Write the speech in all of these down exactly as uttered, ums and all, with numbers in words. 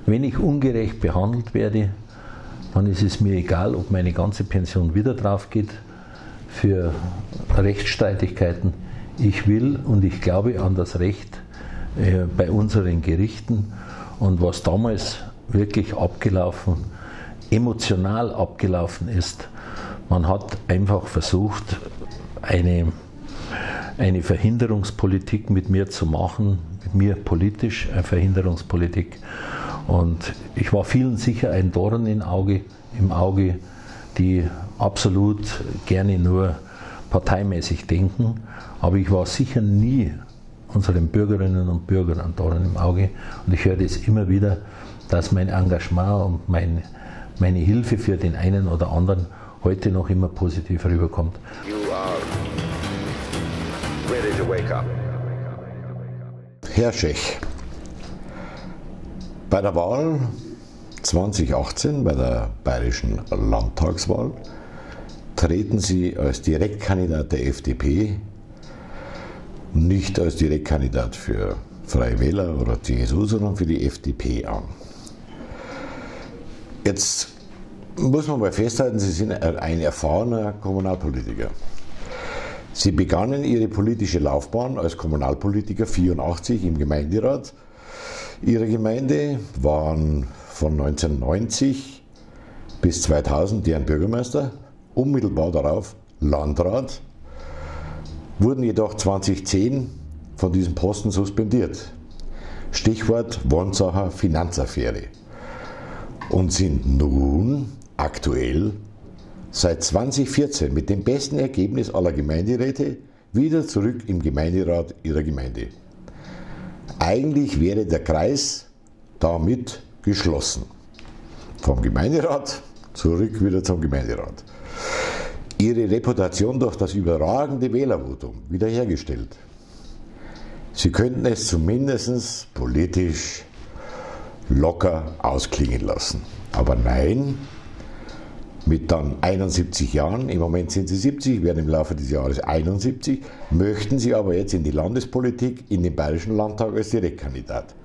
wenn ich ungerecht behandelt werde, dann ist es mir egal, ob meine ganze Pension wieder drauf geht für Rechtsstreitigkeiten. Ich will und ich glaube an das Recht äh, bei unseren Gerichten. Und was damals wirklich abgelaufen, emotional abgelaufen ist, man hat einfach versucht, eine, eine Verhinderungspolitik mit mir zu machen, mit mir politisch eine Verhinderungspolitik. Und ich war vielen sicher ein Dorn im Auge, im Auge, die absolut gerne nur parteimäßig denken. Aber ich war sicher nie unseren Bürgerinnen und Bürgern ein Dorn im Auge. Und ich höre das immer wieder, dass mein Engagement und mein, meine Hilfe für den einen oder anderen heute noch immer positiv rüberkommt. You are ready to wake up. Herr Schech, bei der Wahl zweitausendachtzehn, bei der bayerischen Landtagswahl, treten Sie als Direktkandidat der F D P, nicht als Direktkandidat für Freie Wähler oder C S U, sondern für die F D P an. Jetzt muss man mal festhalten, Sie sind ein erfahrener Kommunalpolitiker. Sie begannen Ihre politische Laufbahn als Kommunalpolitiker vierundachtzig im Gemeinderat Ihrer Gemeinde, waren von neunzehnhundertneunzig bis zweitausend deren Bürgermeister, unmittelbar darauf Landrat, wurden jedoch zweitausendzehn von diesem Posten suspendiert. Stichwort Wonsacher Finanzaffäre. Und sind nun aktuell seit zweitausendvierzehn mit dem besten Ergebnis aller Gemeinderäte wieder zurück im Gemeinderat Ihrer Gemeinde. Eigentlich wäre der Kreis damit geschlossen. Vom Gemeinderat zurück wieder zum Gemeinderat. Ihre Reputation durch das überragende Wählervotum wiederhergestellt. Sie könnten es zumindest politisch locker ausklingen lassen. Aber nein, mit dann einundsiebzig Jahren, im Moment sind Sie siebzig, werden im Laufe des Jahres einundsiebzig, möchten Sie aber jetzt in die Landespolitik, in den Bayerischen Landtag als Direktkandidat.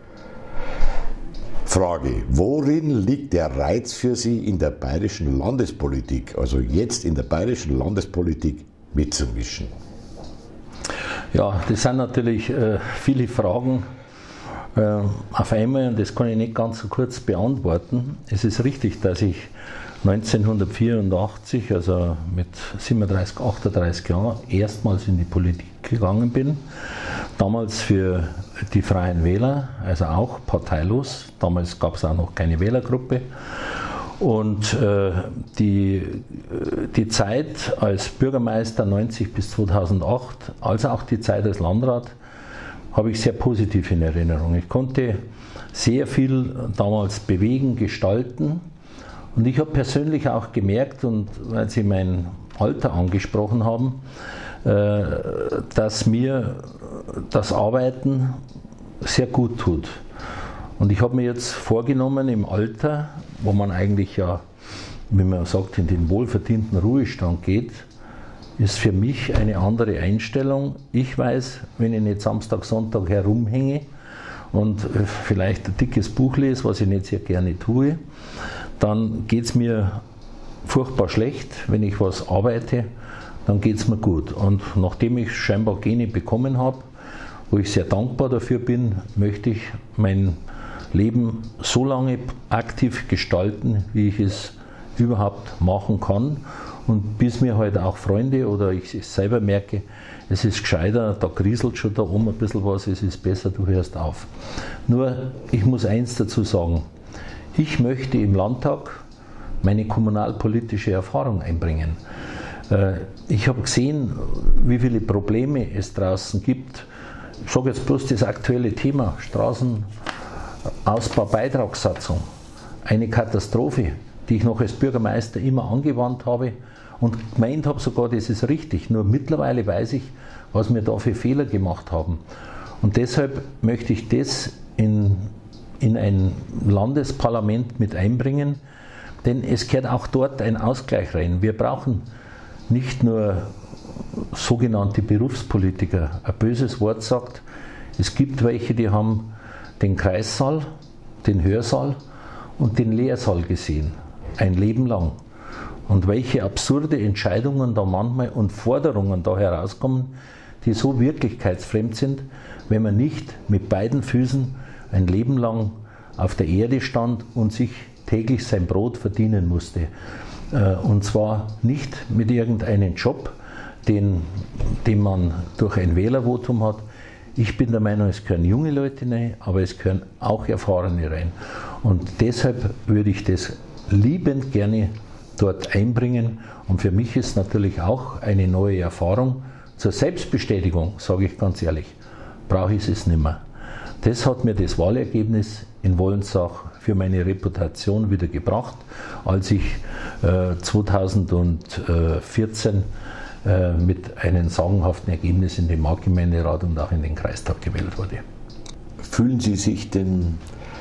Frage, worin liegt der Reiz für Sie in der bayerischen Landespolitik, also jetzt in der bayerischen Landespolitik mitzumischen? Ja, das sind natürlich äh, viele Fragen äh, auf einmal und das kann ich nicht ganz so kurz beantworten. Es ist richtig, dass ich neunzehnhundertvierundachtzig, also mit siebenunddreißig, achtunddreißig Jahren, erstmals in die Politik gegangen bin. Damals für die Freien Wähler, also auch parteilos. Damals gab es auch noch keine Wählergruppe. Und äh, die, die Zeit als Bürgermeister neunzig bis zweitausendacht, als auch die Zeit als Landrat, habe ich sehr positiv in Erinnerung. Ich konnte sehr viel damals bewegen, gestalten. Und ich habe persönlich auch gemerkt, und weil Sie mein Alter angesprochen haben, äh, dass mir das Arbeiten sehr gut tut. Und ich habe mir jetzt vorgenommen, im Alter, wo man eigentlich ja, wie man sagt, in den wohlverdienten Ruhestand geht, ist für mich eine andere Einstellung. Ich weiß, wenn ich nicht Samstag, Sonntag herumhänge und vielleicht ein dickes Buch lese, was ich nicht sehr gerne tue, dann geht es mir furchtbar schlecht. Wenn ich was arbeite, dann geht es mir gut. Und nachdem ich scheinbar Gene bekommen habe, wo ich sehr dankbar dafür bin, möchte ich mein Leben so lange aktiv gestalten, wie ich es überhaupt machen kann. Und bis mir halt auch Freunde oder ich es selber merke, es ist gescheiter, da kriselt schon da oben ein bisschen was, es ist besser, du hörst auf. Nur, ich muss eins dazu sagen, ich möchte im Landtag meine kommunalpolitische Erfahrung einbringen. Ich habe gesehen, wie viele Probleme es draußen gibt. Ich sage jetzt bloß das aktuelle Thema, Straßenausbau-Beitragssatzung. Eine Katastrophe, die ich noch als Bürgermeister immer angewandt habe und gemeint habe sogar, das ist richtig. Nur mittlerweile weiß ich, was wir da für Fehler gemacht haben. Und deshalb möchte ich das in, in ein Landesparlament mit einbringen, denn es gehört auch dort ein Ausgleich rein. Wir brauchen nicht nur sogenannte Berufspolitiker. Ein böses Wort sagt, es gibt welche, die haben den Kreissaal, den Hörsaal und den Lehrsaal gesehen, ein Leben lang. Und welche absurde Entscheidungen da manchmal und Forderungen da herauskommen, die so wirklichkeitsfremd sind, wenn man nicht mit beiden Füßen ein Leben lang auf der Erde stand und sich täglich sein Brot verdienen musste. Und zwar nicht mit irgendeinem Job, den, den man durch ein Wählervotum hat. Ich bin der Meinung, es gehören junge Leute rein, aber es gehören auch Erfahrene rein. Und deshalb würde ich das liebend gerne dort einbringen. Und für mich ist natürlich auch eine neue Erfahrung. Zur Selbstbestätigung, sage ich ganz ehrlich, brauche ich es nicht mehr. Das hat mir das Wahlergebnis in Wollentzach für meine Reputation wieder gebracht, als ich äh, zweitausendvierzehn äh, mit einem sagenhaften Ergebnis in den Marktgemeinderat und auch in den Kreistag gewählt wurde. Fühlen Sie sich denn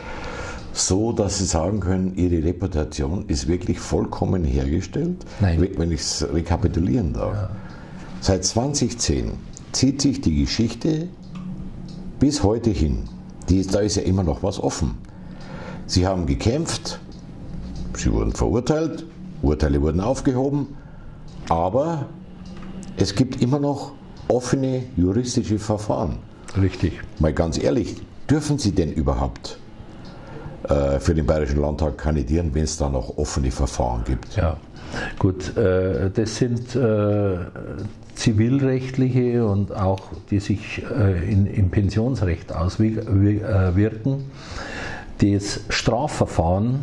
so, dass Sie sagen können, Ihre Reputation ist wirklich vollkommen hergestellt? Nein. Wenn ich es rekapitulieren darf. Ja. Seit zweitausendzehn zieht sich die Geschichte bis heute hin. Die, da ist ja immer noch was offen. Sie haben gekämpft, Sie wurden verurteilt, Urteile wurden aufgehoben, aber es gibt immer noch offene juristische Verfahren. Richtig. Mal ganz ehrlich, dürfen Sie denn überhaupt äh, für den Bayerischen Landtag kandidieren, wenn es da noch offene Verfahren gibt? Ja, gut, äh, das sind äh, zivilrechtliche und auch die sich äh, in, im Pensionsrecht auswirken. Das Strafverfahren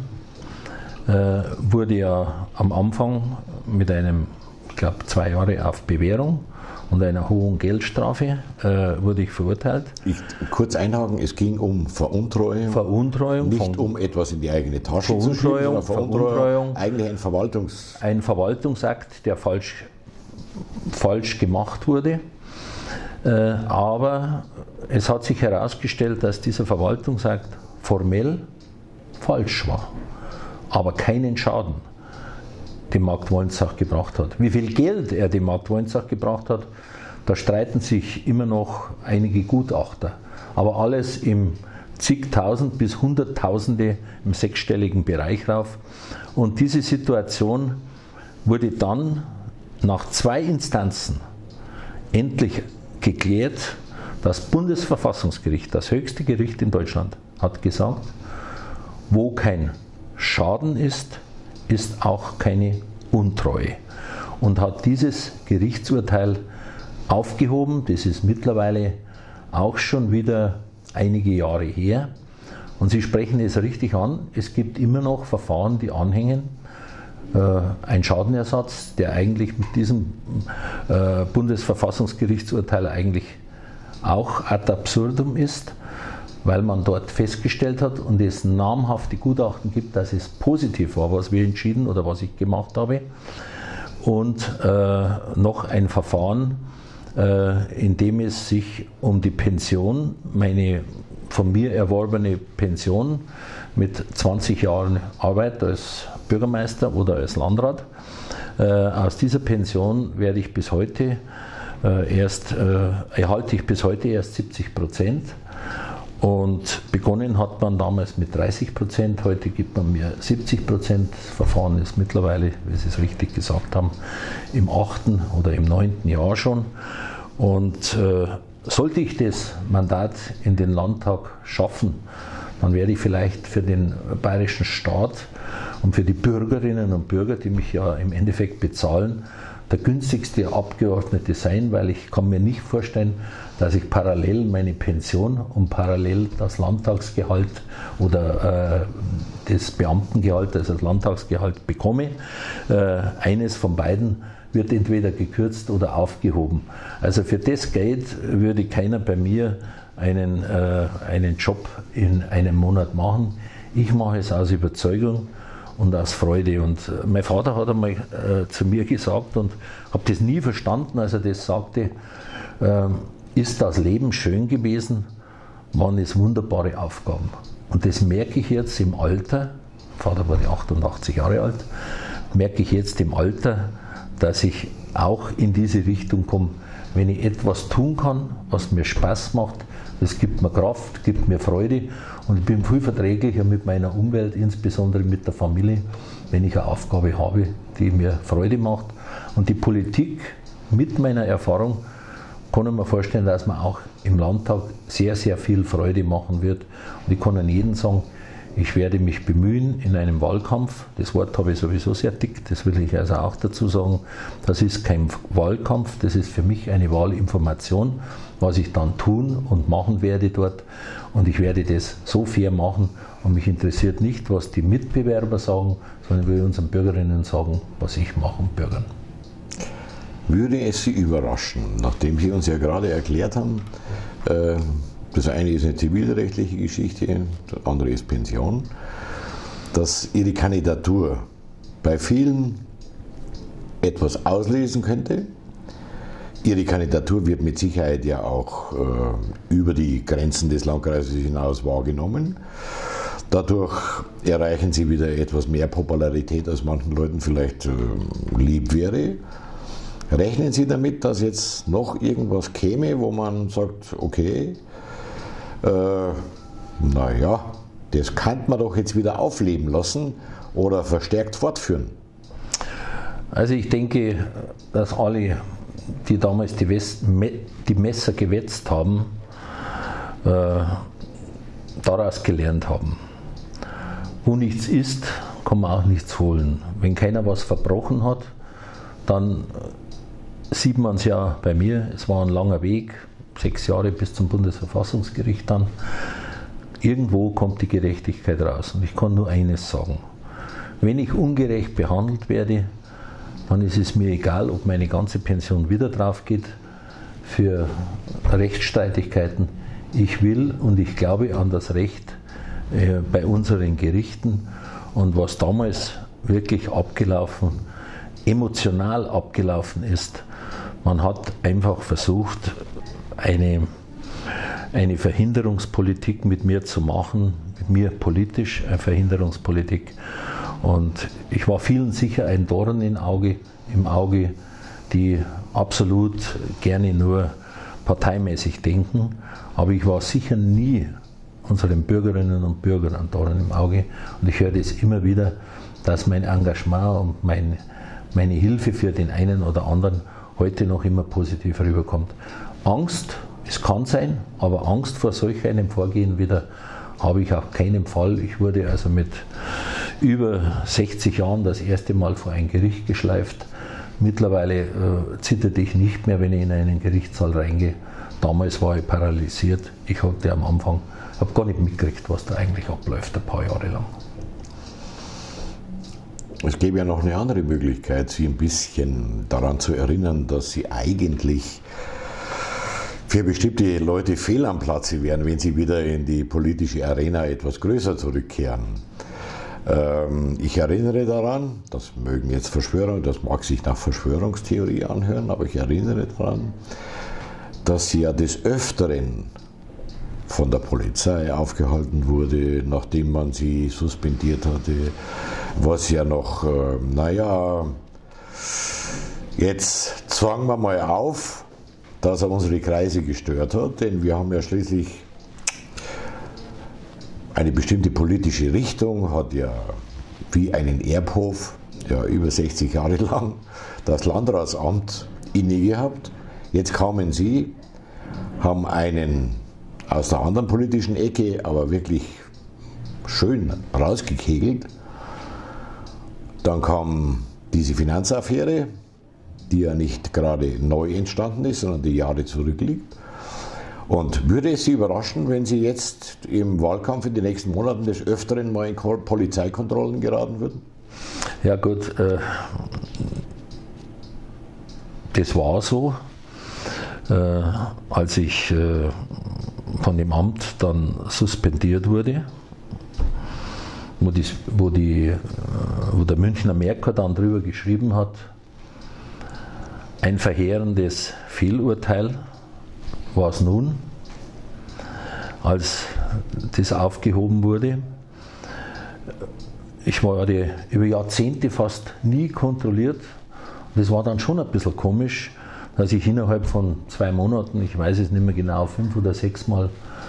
äh, wurde ja am Anfang mit einem, ich glaube, zwei Jahre auf Bewährung und einer hohen Geldstrafe äh, wurde ich verurteilt. Ich, kurz einhaken, es ging um Veruntreuung, Veruntreuung nicht von, um etwas in die eigene Tasche Veruntreuung, zu schieben, sondern Veruntreuung, Veruntreuung, eigentlich ein Verwaltungs... Ein Verwaltungsakt, der falsch, falsch gemacht wurde, äh, aber es hat sich herausgestellt, dass dieser Verwaltungsakt formell falsch war, aber keinen Schaden dem Markt Wollentzach gebracht hat. Wie viel Geld er dem Markt Wollentzach gebracht hat, da streiten sich immer noch einige Gutachter. Aber alles im zigtausend bis hunderttausende im sechsstelligen Bereich rauf. Und diese Situation wurde dann nach zwei Instanzen endlich geklärt. Das Bundesverfassungsgericht, das höchste Gericht in Deutschland, hat gesagt, wo kein Schaden ist, ist auch keine Untreue. Und hat dieses Gerichtsurteil aufgehoben. Das ist mittlerweile auch schon wieder einige Jahre her. Und Sie sprechen es richtig an, es gibt immer noch Verfahren, die anhängen. Äh, ein Schadenersatz, der eigentlich mit diesem äh, Bundesverfassungsgerichtsurteil eigentlich auch ad absurdum ist, weil man dort festgestellt hat und es namhafte Gutachten gibt, dass es positiv war, was wir entschieden oder was ich gemacht habe. Und äh, noch ein Verfahren, äh, in dem es sich um die Pension, meine von mir erworbene Pension mit zwanzig Jahren Arbeit als Bürgermeister oder als Landrat, äh, aus dieser Pension werde ich bis heute äh, erst, äh, erhalte ich bis heute erst siebzig Prozent. Und begonnen hat man damals mit dreißig Prozent, heute gibt man mir siebzig Prozent. Das Verfahren ist mittlerweile, wie Sie es richtig gesagt haben, im achten oder im neunten Jahr schon. Und äh, sollte ich das Mandat in den Landtag schaffen, dann werde ich vielleicht für den bayerischen Staat und für die Bürgerinnen und Bürger, die mich ja im Endeffekt bezahlen, der günstigste Abgeordnete sein, weil ich kann mir nicht vorstellen, dass ich parallel meine Pension und parallel das Landtagsgehalt oder äh, das Beamtengehalt, also das Landtagsgehalt bekomme. Äh, eines von beiden wird entweder gekürzt oder aufgehoben. Also für das Geld würde keiner bei mir einen, äh, einen Job in einem Monat machen. Ich mache es aus Überzeugung und aus Freude. Und mein Vater hat einmal äh, zu mir gesagt, und habe das nie verstanden, als er das sagte, äh, ist das Leben schön gewesen, waren es wunderbare Aufgaben. Und das merke ich jetzt im Alter, Vater wurde achtundachtzig Jahre alt, merke ich jetzt im Alter, dass ich auch in diese Richtung komme, wenn ich etwas tun kann, was mir Spaß macht, das gibt mir Kraft, gibt mir Freude und ich bin viel verträglicher mit meiner Umwelt, insbesondere mit der Familie, wenn ich eine Aufgabe habe, die mir Freude macht. Und die Politik mit meiner Erfahrung kann ich mir vorstellen, dass man auch im Landtag sehr, sehr viel Freude machen wird. Und ich kann an jeden sagen, ich werde mich bemühen in einem Wahlkampf, das Wort habe ich sowieso sehr dick, das will ich also auch dazu sagen, das ist kein Wahlkampf, das ist für mich eine Wahlinformation, was ich dann tun und machen werde dort und ich werde das so fair machen und mich interessiert nicht, was die Mitbewerber sagen, sondern ich will unseren Bürgerinnen sagen, was ich mache und Bürgern. Würde es Sie überraschen, nachdem Sie uns ja gerade erklärt haben, äh, das eine ist eine zivilrechtliche Geschichte, das andere ist Pension, dass Ihre Kandidatur bei vielen etwas auslösen könnte. Ihre Kandidatur wird mit Sicherheit ja auch äh, über die Grenzen des Landkreises hinaus wahrgenommen. Dadurch erreichen Sie wieder etwas mehr Popularität, als manchen Leuten vielleicht äh, lieb wäre. Rechnen Sie damit, dass jetzt noch irgendwas käme, wo man sagt, okay, Äh, naja, das kann man doch jetzt wieder aufleben lassen oder verstärkt fortführen? Also ich denke, dass alle, die damals die, West, die Messer gewetzt haben, äh, daraus gelernt haben. Wo nichts ist, kann man auch nichts holen. Wenn keiner was verbrochen hat, dann sieht man es ja bei mir, es war ein langer Weg, sechs Jahre bis zum Bundesverfassungsgericht dann. Irgendwo kommt die Gerechtigkeit raus. Und ich kann nur eines sagen. Wenn ich ungerecht behandelt werde, dann ist es mir egal, ob meine ganze Pension wieder drauf geht für Rechtsstreitigkeiten. Ich will und ich glaube an das Recht äh, bei unseren Gerichten. Und was damals wirklich abgelaufen, emotional abgelaufen ist, man hat einfach versucht, Eine, eine Verhinderungspolitik mit mir zu machen, mit mir politisch eine Verhinderungspolitik. Und ich war vielen sicher ein Dorn im Auge, im Auge, die absolut gerne nur parteimäßig denken. Aber ich war sicher nie unseren Bürgerinnen und Bürgern ein Dorn im Auge. Und ich höre das immer wieder, dass mein Engagement und mein, meine Hilfe für den einen oder anderen heute noch immer positiv rüberkommt. Angst, es kann sein, aber Angst vor solch einem Vorgehen wieder habe ich auf keinen Fall. Ich wurde also mit über sechzig Jahren das erste Mal vor ein Gericht geschleift. Mittlerweile äh, zitterte ich nicht mehr, wenn ich in einen Gerichtssaal reingehe. Damals war ich paralysiert. Ich hatte am Anfang, habe gar nicht mitgekriegt, was da eigentlich abläuft, ein paar Jahre lang. Es gäbe ja noch eine andere Möglichkeit, Sie ein bisschen daran zu erinnern, dass Sie eigentlich für bestimmte Leute fehl am Platze wären, wenn sie wieder in die politische Arena etwas größer zurückkehren. Ähm, ich erinnere daran, das mögen jetzt Verschwörer, das mag sich nach Verschwörungstheorie anhören, aber ich erinnere daran, dass sie ja des Öfteren von der Polizei aufgehalten wurde, nachdem man sie suspendiert hatte, was ja noch, äh, naja, jetzt zwangen wir mal auf, dass er unsere Kreise gestört hat, denn wir haben ja schließlich eine bestimmte politische Richtung, hat ja wie einen Erbhof ja über sechzig Jahre lang das Landratsamt inne gehabt. Jetzt kamen Sie, haben einen aus der anderen politischen Ecke, aber wirklich schön rausgekegelt. Dann kam diese Finanzaffäre, die ja nicht gerade neu entstanden ist, sondern die Jahre zurückliegt. Und würde es Sie überraschen, wenn Sie jetzt im Wahlkampf in den nächsten Monaten des Öfteren mal in Polizeikontrollen geraten würden? Ja gut, äh, das war so. Äh, als ich äh, von dem Amt dann suspendiert wurde, wo, die, wo, die, äh, wo der Münchner Merkur dann drüber geschrieben hat, ein verheerendes Fehlurteil war es nun, als das aufgehoben wurde. Ich war über Jahrzehnte fast nie kontrolliert. Das war dann schon ein bisschen komisch, dass ich innerhalb von zwei Monaten, ich weiß es nicht mehr genau, fünf oder sechs Mal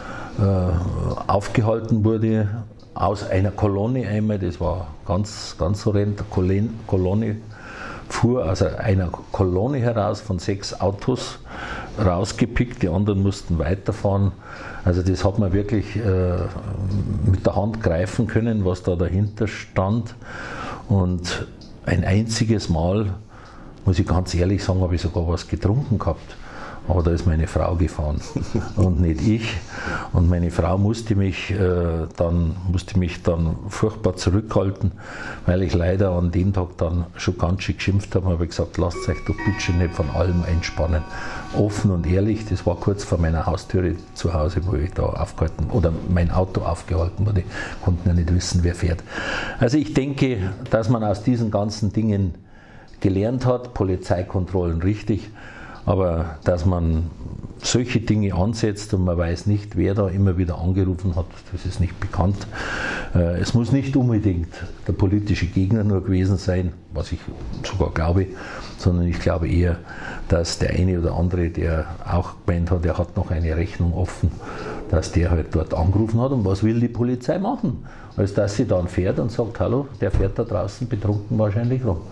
äh, aufgehalten wurde, aus einer Kolonne einmal, das war ganz, ganz horrend, eine Kolonne fuhr aus einer Kolonne heraus von sechs Autos rausgepickt, die anderen mussten weiterfahren. Also das hat man wirklich äh, mit der Hand greifen können, was da dahinter stand. Und ein einziges Mal, muss ich ganz ehrlich sagen, habe ich sogar was getrunken gehabt. Aber da ist meine Frau gefahren und nicht ich. Und meine Frau musste mich, äh, dann, musste mich dann furchtbar zurückhalten, weil ich leider an dem Tag dann schon ganz schön geschimpft habe. Ich habe gesagt, lasst euch doch bitte nicht von allem einspannen. Offen und ehrlich, das war kurz vor meiner Haustüre zu Hause, wo ich da aufgehalten, oder mein Auto aufgehalten wurde. Konnten ja nicht wissen, wer fährt. Also ich denke, dass man aus diesen ganzen Dingen gelernt hat, Polizeikontrollen richtig, aber dass man solche Dinge ansetzt und man weiß nicht, wer da immer wieder angerufen hat, das ist nicht bekannt. Es muss nicht unbedingt der politische Gegner nur gewesen sein, was ich sogar glaube, sondern ich glaube eher, dass der eine oder andere, der auch gemeint hat, er hat noch eine Rechnung offen, dass der halt dort angerufen hat. Und was will die Polizei machen? Als dass sie dann fährt und sagt, hallo, der fährt da draußen betrunken wahrscheinlich rum.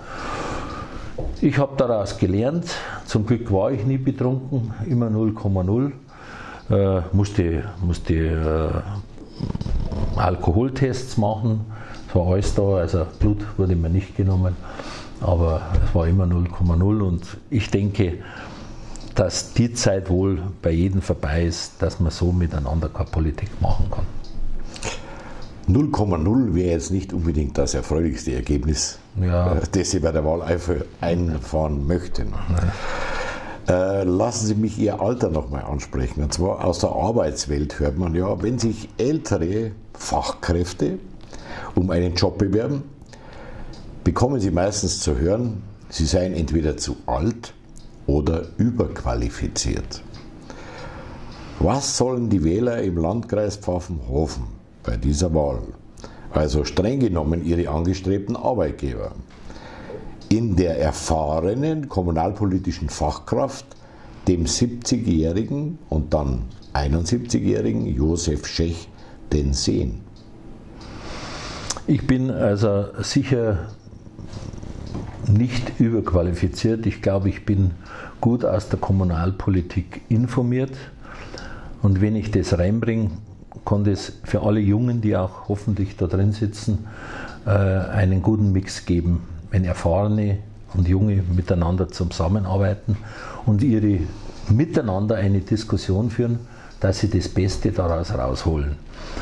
Ich habe daraus gelernt, zum Glück war ich nie betrunken, immer null Komma null, äh, musste, musste äh, Alkoholtests machen, es war alles da, also Blut wurde mir nicht genommen, aber es war immer null Komma null und ich denke, dass die Zeit wohl bei jedem vorbei ist, dass man so miteinander keine Politik machen kann. null Komma null wäre jetzt nicht unbedingt das erfreulichste Ergebnis, ja, das Sie bei der Wahl einfahren möchten. Äh, lassen Sie mich Ihr Alter nochmal ansprechen. Und zwar aus der Arbeitswelt hört man ja, wenn sich ältere Fachkräfte um einen Job bewerben, bekommen sie meistens zu hören, sie seien entweder zu alt oder überqualifiziert. Was sollen die Wähler im Landkreis Pfaffenhofen bei dieser Wahl, also streng genommen ihre angestrebten Arbeitgeber, in der erfahrenen kommunalpolitischen Fachkraft, dem siebzigjährigen und dann einundsiebzigjährigen Josef Schech denn sehen? Ich bin also sicher nicht überqualifiziert. Ich glaube, ich bin gut aus der Kommunalpolitik informiert. Und wenn ich das reinbringe, kann das für alle Jungen, die auch hoffentlich da drin sitzen, einen guten Mix geben, wenn Erfahrene und Junge miteinander zusammenarbeiten und ihre miteinander eine Diskussion führen, dass sie das Beste daraus rausholen.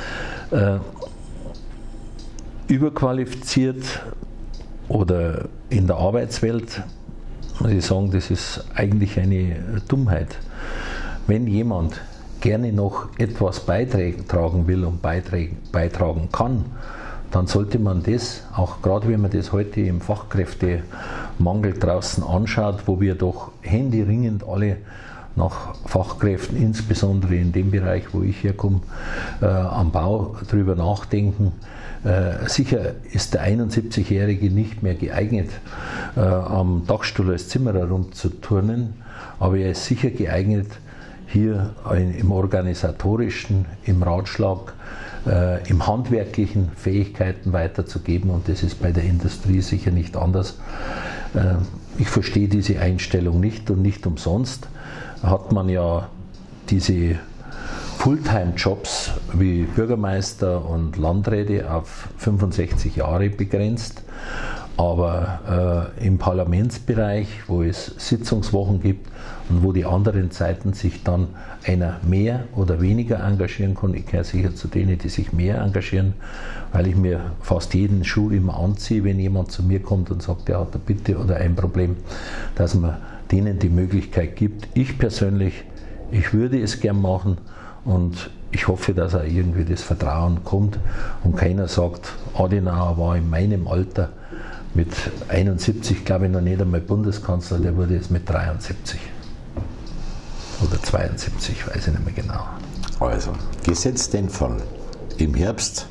Überqualifiziert oder in der Arbeitswelt, muss ich sagen, das ist eigentlich eine Dummheit. Wenn jemand gerne noch etwas beitragen will und beitragen kann, dann sollte man das, auch gerade wenn man das heute im Fachkräftemangel draußen anschaut, wo wir doch händeringend alle nach Fachkräften, insbesondere in dem Bereich, wo ich herkomme, äh, am Bau drüber nachdenken. Äh, sicher ist der einundsiebzigjährige nicht mehr geeignet, äh, am Dachstuhl als Zimmerer rumzuturnen, aber er ist sicher geeignet, hier im organisatorischen, im Ratschlag, äh, im handwerklichen Fähigkeiten weiterzugeben, und das ist bei der Industrie sicher nicht anders. Äh, ich verstehe diese Einstellung nicht, und nicht umsonst hat man ja diese Fulltime-Jobs wie Bürgermeister und Landräte auf fünfundsechzig Jahre begrenzt. Aber äh, im Parlamentsbereich, wo es Sitzungswochen gibt und wo die anderen Zeiten sich dann einer mehr oder weniger engagieren kann, ich gehöre sicher zu denen, die sich mehr engagieren, weil ich mir fast jeden Schuh immer anziehe, wenn jemand zu mir kommt und sagt, er hat eine Bitte oder ein Problem, dass man denen die Möglichkeit gibt. Ich persönlich, ich würde es gern machen, und ich hoffe, dass auch irgendwie das Vertrauen kommt und keiner sagt, Adenauer war in meinem Alter mit einundsiebzig, glaube ich, noch nicht einmal Bundeskanzler, der wurde jetzt mit dreiundsiebzig oder zweiundsiebzig, weiß ich nicht mehr genau. Also, gesetzt den Fall, im Herbst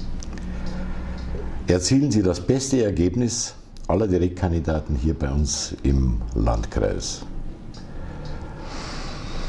erzielen Sie das beste Ergebnis aller Direktkandidaten hier bei uns im Landkreis.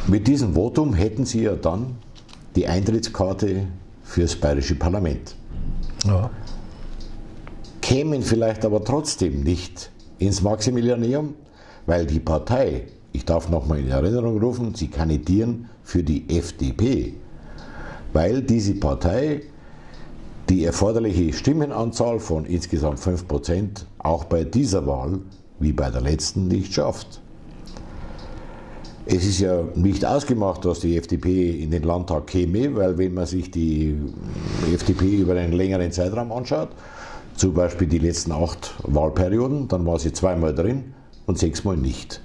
Mit diesem Votum hätten Sie ja dann die Eintrittskarte fürs bayerische Parlament. Ja. Kämen vielleicht aber trotzdem nicht ins Maximilianeum, weil die Partei, ich darf nochmal in Erinnerung rufen, Sie kandidieren für die F D P, weil diese Partei die erforderliche Stimmenanzahl von insgesamt fünf Prozent auch bei dieser Wahl wie bei der letzten nicht schafft. Es ist ja nicht ausgemacht, dass die F D P in den Landtag käme, weil wenn man sich die F D P über einen längeren Zeitraum anschaut, zum Beispiel die letzten acht Wahlperioden, dann war sie zweimal drin und sechsmal nicht.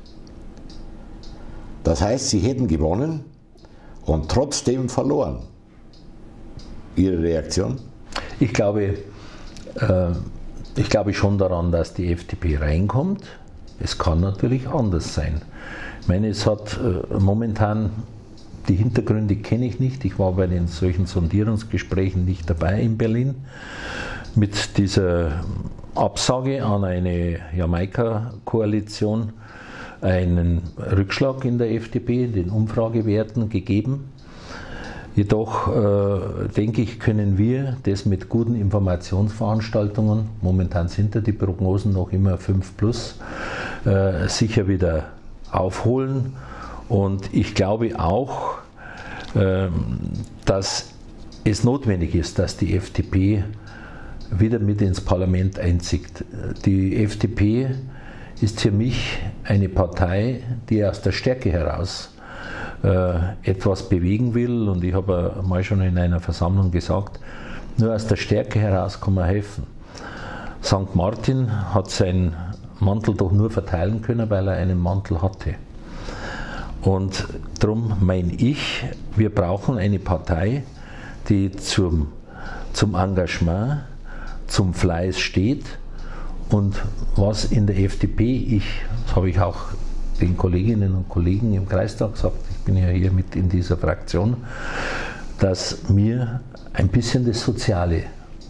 Das heißt, sie hätten gewonnen und trotzdem verloren. Ihre Reaktion? Ich glaube, äh, ich glaube schon daran, dass die F D P reinkommt. Es kann natürlich anders sein. Ich meine, es hat äh, momentan, die Hintergründe kenne ich nicht. Ich war bei den solchen Sondierungsgesprächen nicht dabei in Berlin. Mit dieser Absage an eine Jamaika-Koalition einen Rückschlag in der F D P, in den Umfragewerten gegeben. Jedoch äh, denke ich, können wir das mit guten Informationsveranstaltungen, momentan sind ja die Prognosen noch immer fünf plus, äh, sicher wieder aufholen. Und ich glaube auch, äh, dass es notwendig ist, dass die F D P wieder mit ins Parlament einzieht. Die F D P ist für mich eine Partei, die aus der Stärke heraus etwas bewegen will, und ich habe mal schon in einer Versammlung gesagt, nur aus der Stärke heraus kann man helfen. Sankt Martin hat seinen Mantel doch nur verteilen können, weil er einen Mantel hatte. Und darum meine ich, wir brauchen eine Partei, die zum, zum Engagement, zum Fleiß steht, und was in der F D P, ich, das habe ich auch den Kolleginnen und Kollegen im Kreistag gesagt, ich bin ja hier mit in dieser Fraktion, dass mir ein bisschen das Soziale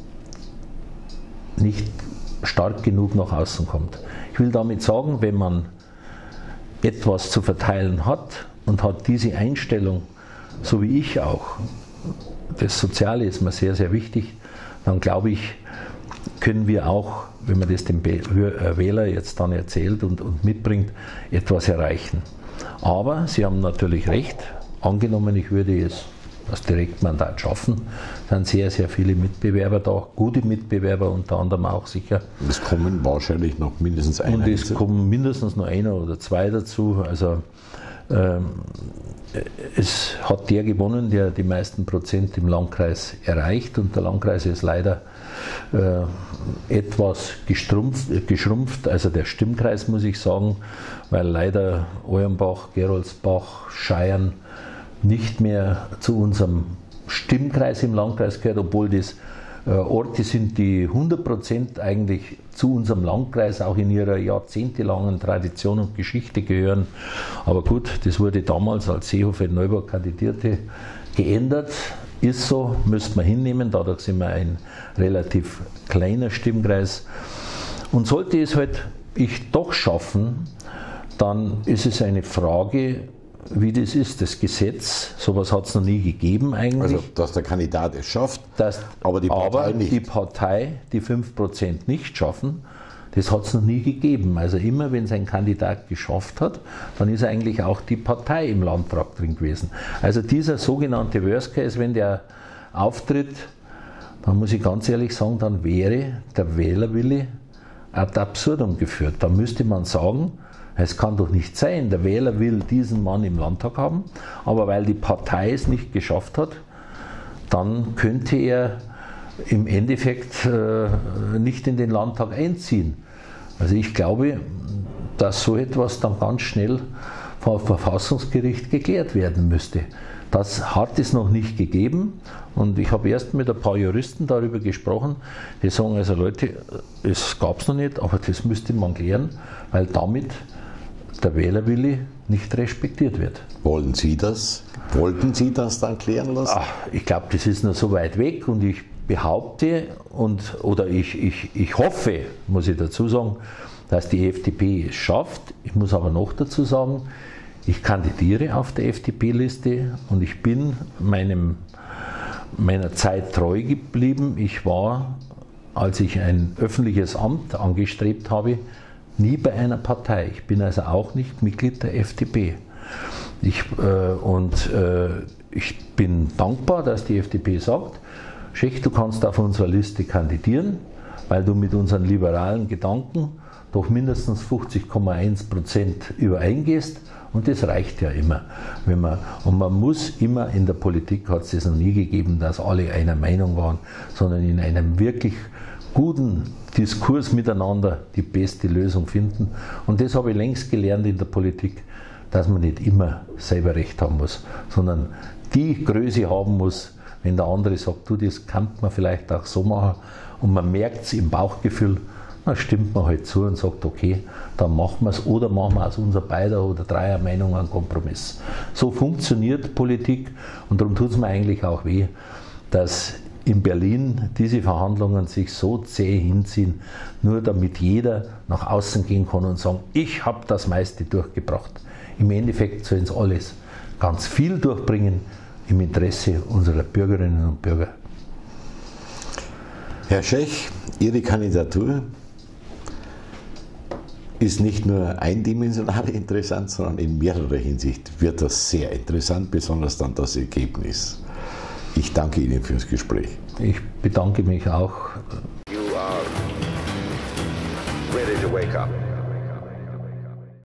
nicht stark genug nach außen kommt. Ich will damit sagen, wenn man etwas zu verteilen hat und hat diese Einstellung, so wie ich auch, das Soziale ist mir sehr, sehr wichtig, dann glaube ich, können wir auch, wenn man das dem Wähler jetzt dann erzählt und, und mitbringt, etwas erreichen. Aber Sie haben natürlich recht, angenommen, ich würde es das Direktmandat schaffen, sind sehr, sehr viele Mitbewerber da, gute Mitbewerber unter anderem auch sicher. Es kommen wahrscheinlich noch mindestens einer. Und es dazu. kommen mindestens noch einer oder zwei dazu. Also ähm, es hat der gewonnen, der die meisten Prozent im Landkreis erreicht, und der Landkreis ist leider äh, etwas gestrumpft, geschrumpft, also der Stimmkreis, muss ich sagen, weil leider Eulenbach, Geroldsbach, Scheiern nicht mehr zu unserem Stimmkreis im Landkreis gehört, obwohl das äh, Orte sind, die hundert Prozent eigentlich zu unserem Landkreis auch in ihrer jahrzehntelangen Tradition und Geschichte gehören. Aber gut, das wurde damals, als Seehofer in Neubau kandidierte, geändert. Ist so, müsste man hinnehmen, dadurch sind wir ein relativ kleiner Stimmkreis. Und sollte es halt ich doch schaffen, dann ist es eine Frage, wie das ist, das Gesetz, sowas hat es noch nie gegeben eigentlich. Also, dass der Kandidat es schafft, dass, aber die Partei aber nicht. die Partei die fünf Prozent nicht schaffen, das hat es noch nie gegeben. Also immer, wenn es ein Kandidat geschafft hat, dann ist eigentlich auch die Partei im Landtag drin gewesen. Also dieser sogenannte Worst Case, wenn der auftritt, dann muss ich ganz ehrlich sagen, dann wäre der Wählerwille ad absurdum geführt. Da müsste man sagen, es kann doch nicht sein, der Wähler will diesen Mann im Landtag haben, aber weil die Partei es nicht geschafft hat, dann könnte er im Endeffekt äh, nicht in den Landtag einziehen. Also ich glaube, dass so etwas dann ganz schnell vom Verfassungsgericht geklärt werden müsste. Das hat es noch nicht gegeben, und ich habe erst mit ein paar Juristen darüber gesprochen, die sagen, also Leute, es gab es noch nicht, aber das müsste man klären, weil damit der Wählerwille nicht respektiert wird. Wollen Sie das? Wollten Sie das dann klären lassen? Ach, ich glaube, das ist noch so weit weg, und ich behaupte und oder ich, ich, ich hoffe, muss ich dazu sagen, dass die F D P es schafft. Ich muss aber noch dazu sagen, Ich kandidiere auf der F D P-Liste und ich bin meinem, meiner Zeit treu geblieben. Ich war, als ich ein öffentliches Amt angestrebt habe, nie bei einer Partei. Ich bin also auch nicht Mitglied der F D P. Ich, äh, und äh, ich bin dankbar, dass die F D P sagt, Schech, du kannst auf unserer Liste kandidieren, weil du mit unseren liberalen Gedanken doch mindestens fünfzig Komma eins Prozent übereingehst. Und das reicht ja immer. Wenn man, und man muss immer, in der Politik hat es das noch nie gegeben, dass alle einer Meinung waren, sondern in einem wirklich guten Diskurs miteinander die beste Lösung finden. Und das habe ich längst gelernt in der Politik, dass man nicht immer selber recht haben muss, sondern die Größe haben muss, wenn der andere sagt, du, das kann man vielleicht auch so machen und man merkt es im Bauchgefühl, dann stimmt man halt zu und sagt, okay, dann machen wir es oder machen wir aus unserer beider oder dreier Meinung einen Kompromiss. So funktioniert Politik und darum tut es mir eigentlich auch weh, dass in Berlin diese Verhandlungen sich so zäh hinziehen, nur damit jeder nach außen gehen kann und sagen, ich habe das meiste durchgebracht. Im Endeffekt sollen es alles ganz viel durchbringen im Interesse unserer Bürgerinnen und Bürger. Herr Schech, Ihre Kandidatur ist nicht nur eindimensional interessant, sondern in mehrerer Hinsicht wird das sehr interessant, besonders dann das Ergebnis. Ich danke Ihnen fürs Gespräch. Ich bedanke mich auch. You are ready to wake up.